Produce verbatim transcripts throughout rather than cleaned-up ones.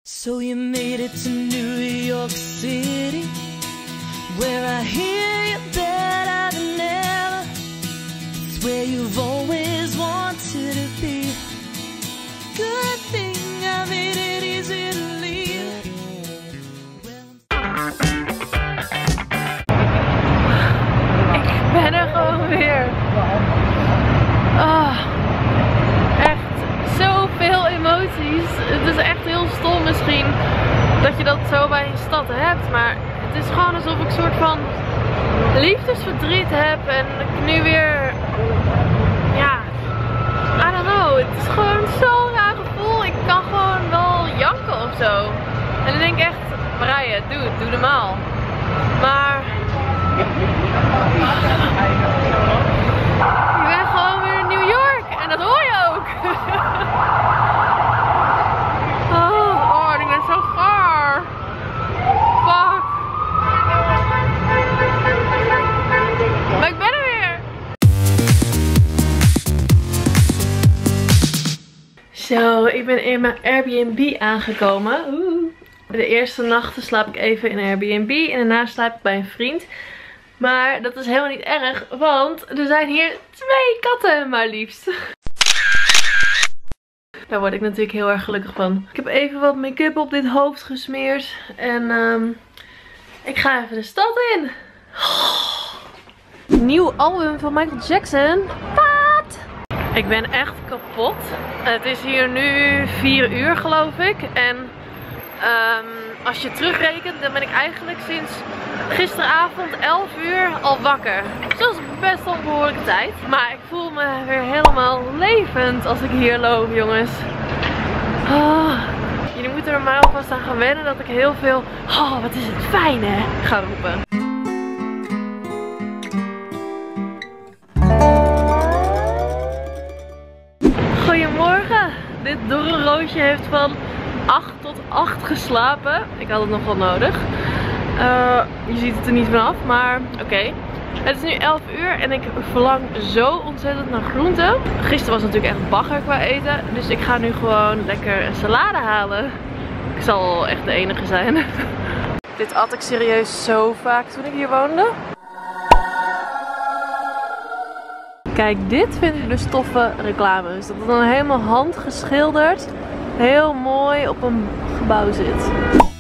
So you made it to New York City, where I hear you that I've never. It's where you've always wanted to be. Good thing I made it easy to leave. Ik ben er gewoon weer. Oh, echt zoveel emoties. Het is echt heel stom misschien dat je dat zo bij een stad hebt, maar het is gewoon alsof ik een soort van liefdesverdriet heb en ik nu weer, ja, I don't know, het is gewoon zo'n raar gevoel. Ik kan gewoon wel janken of zo. En dan denk ik echt, Marije, doe het, doe normaal. Maar ik ben gewoon weer in New York en dat hoor je ook. Oh, oh, ik ben zo gaar. Fuck. Maar ik ben er weer. Zo, ik ben in mijn Airbnb aangekomen. Oeh. De eerste nachten slaap ik even in een Airbnb en daarna slaap ik bij een vriend. Maar dat is helemaal niet erg, want er zijn hier twee katten maar liefst. Daar word ik natuurlijk heel erg gelukkig van. Ik heb even wat make-up op dit hoofd gesmeerd. En um, ik ga even de stad in. Oh. Nieuw album van Michael Jackson. Wat? Ik ben echt kapot. Het is hier nu vier uur geloof ik. En um, als je terugrekent, dan ben ik eigenlijk sinds gisteravond elf uur al wakker. Dat is best wel een behoorlijke tijd. Maar ik voel me weer helemaal levend als ik hier loop, jongens. Oh. Jullie moeten er maar alvast aan gaan wennen dat ik heel veel, oh wat is het fijn hè, ga roepen. Goedemorgen. Dit dorre roosje heeft van acht tot acht geslapen. Ik had het nog wel nodig. Uh, je ziet het er niet vanaf, maar oké. Okay. Het is nu elf uur en ik verlang zo ontzettend naar groenten. Gisteren was natuurlijk echt bagger qua eten. Dus ik ga nu gewoon lekker een salade halen. Ik zal echt de enige zijn. Dit at ik serieus zo vaak toen ik hier woonde. Kijk, dit vind ik dus toffe reclames. Dat het dan helemaal handgeschilderd, heel mooi op een gebouw zit.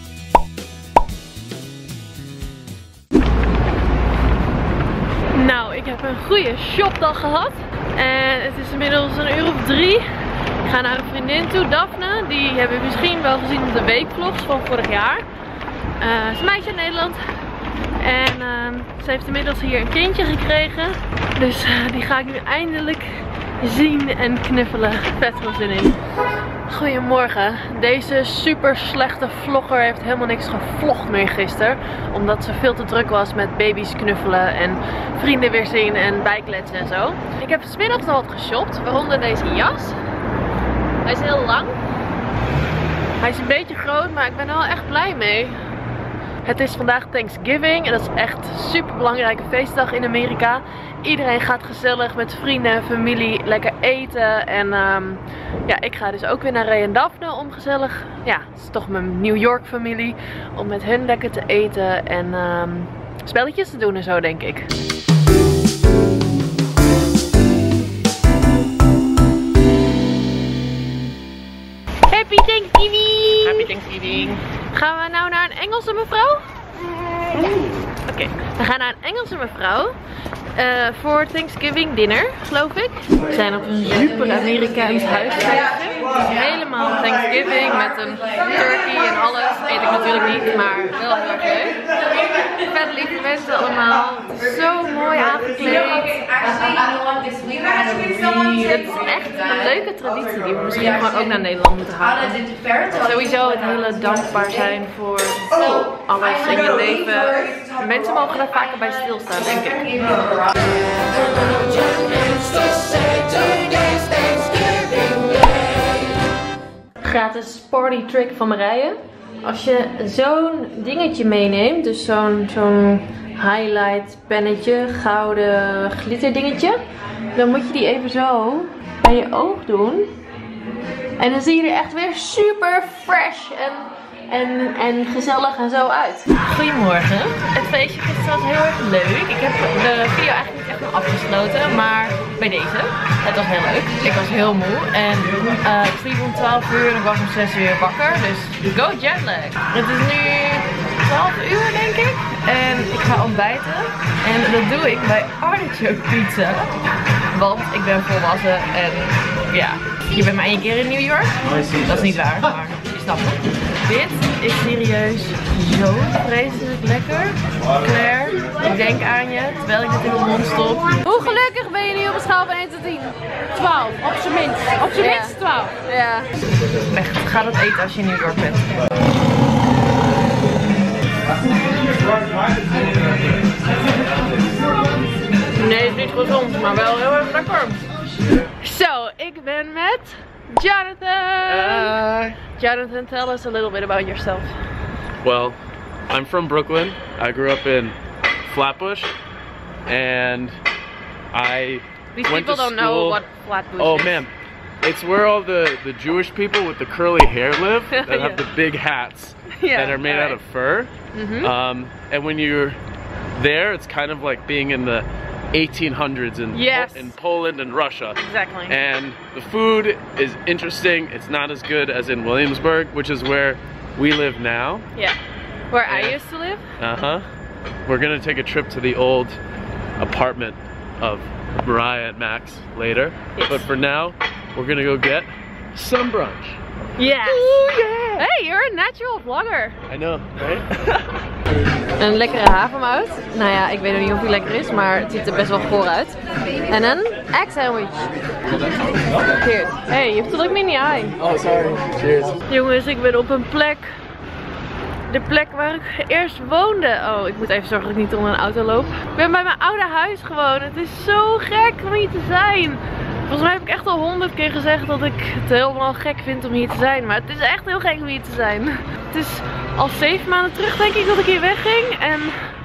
Nou, ik heb een goede shopdag gehad. En het is inmiddels een uur of drie. Ik ga naar een vriendin toe, Daphne. Die hebben we misschien wel gezien op de weekvlogs van vorig jaar. Uh, ze is een meisje in Nederland. En uh, ze heeft inmiddels hier een kindje gekregen. Dus uh, die ga ik nu eindelijk zien en knuffelen. Vet veel zin in. Goedemorgen. Deze super slechte vlogger heeft helemaal niks gevlogd meer gisteren. Omdat ze veel te druk was met baby's knuffelen en vrienden weer zien en bijkletsen en zo. Ik heb 's middags nog wat geshopt, waaronder deze jas. Hij is heel lang. Hij is een beetje groot, maar ik ben er wel echt blij mee. Het is vandaag Thanksgiving en dat is echt een super belangrijke feestdag in Amerika. Iedereen gaat gezellig met vrienden en familie lekker eten. En um, ja, ik ga dus ook weer naar Ray en Daphne om gezellig, ja, het is toch mijn New York familie, om met hen lekker te eten en um, spelletjes te doen en zo, denk ik. Happy Thanksgiving! Happy Thanksgiving! Gaan we nou naar een Engelse mevrouw? Ja. Oké, okay. We gaan naar een Engelse mevrouw. Uh, voor Thanksgiving dinner, geloof ik. We zijn op een super Amerikaans huisfeestje. Helemaal Thanksgiving met een turkey en alles. Eet ik natuurlijk niet, maar wel heel erg leuk. Vet lieve mensen allemaal. Zo mooi aangekleed. Het is echt een leuke traditie die we misschien gewoon ook naar Nederland moeten halen. Sowieso het hele dankbaar zijn voor alles in je leven. Mensen mogen daar vaker bij stilstaan, denk ik. Gratis party trick van Marije. Als je zo'n dingetje meeneemt, dus zo'n zo'n highlight pennetje, gouden glitter dingetje, dan moet je die even zo bij je oog doen. En dan zie je er echt weer super fresh en, en, en gezellig en zo uit. Goedemorgen. Het feestje gisteren was heel erg leuk. Ik heb de video eigenlijk niet echt nog afgesloten, maar bij deze. Het was heel leuk. Ik was heel moe en uh, ik sliep om twaalf uur en ik was om zes uur wakker. Dus go jetlag. Het is nu twaalf uur denk ik. En ik ga ontbijten. En dat doe ik bij Artichoke Pizza. Want ik ben volwassen en ja, je bent maar één keer in New York. Dat is niet waar, maar je snapt het. Dit is serieus zo vreselijk lekker. Claire, ik denk aan je terwijl ik het in mijn mond stop. Hoe gelukkig ben je nu op een schaal van één tot tien? twaalf, op zijn minst. Op zijn minst twaalf. Ja. Echt, ga dat eten als je in New York bent. Nee, het is niet gezond, maar wel heel erg lekker. Zo, ik ben met Jonathan. Uh, Jonathan, tell us a little bit about yourself. well, I'm from Brooklyn. I grew up in Flatbush, and I These went people to don't school. know what Flatbush Oh is. man, it's where all the the Jewish people with the curly hair live that Yeah. have the big hats Yeah, that are made alright. out of fur. Mm-hmm. Um, and when you're there, it's kind of like being in the eighteen hundreds in Yes. in Poland and Russia. Exactly. And the food is interesting. It's not as good as in Williamsburg, which is where we live now. Yeah. Where I Yeah. used to live. Uh-huh. We're gonna take a trip to the old apartment of Mariah and Max later. Yes. But for now, we're gonna go get some brunch. Yes. Ooh, yeah. Hey, you're a natural vlogger. I know, right? Een lekkere havermout. Nou ja, ik weet nog niet of die lekker is, maar het ziet er best wel goor uit. En een egg sandwich. Cheers. Hey, you have to look me in the eye. Oh, sorry. Cheers. Jongens, ik ben op een plek. De plek waar ik eerst woonde. Oh, ik moet even zorgen dat ik niet onder een auto loop. Ik ben bij mijn oude huis gewoon. Het is zo gek om hier te zijn. Volgens mij heb ik echt al honderd keer gezegd dat ik het helemaal gek vind om hier te zijn. Maar het is echt heel gek om hier te zijn. Het is al zeven maanden terug denk ik dat ik hier wegging. En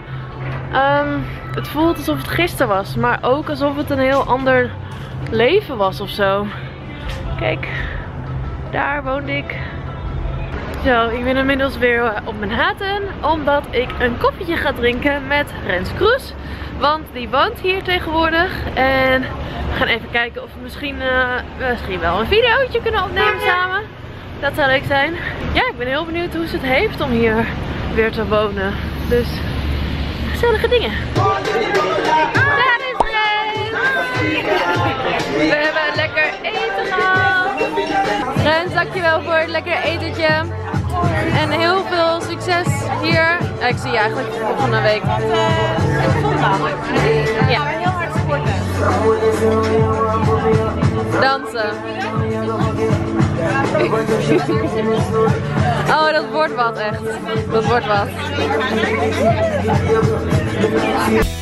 um, het voelt alsof het gisteren was. Maar ook alsof het een heel ander leven was of zo. Kijk, daar woonde ik. Zo, ik ben inmiddels weer op Manhattan. Omdat ik een koffietje ga drinken met Rens Kroes. Want die woont hier tegenwoordig. En we gaan even kijken of we misschien, uh, misschien wel een videootje kunnen opnemen samen. Dat zou leuk zijn. Ja, ik ben heel benieuwd hoe ze het heeft om hier weer te wonen. Dus gezellige dingen. Daar is Rens! We hebben lekker eten gehad. Rens, dankjewel voor het lekker etentje. En heel veel succes hier. Ja, ik zie je eigenlijk volgende week. Ja. Heel hard sporten. Dansen. Oh, dat wordt wat echt. Dat wordt wat.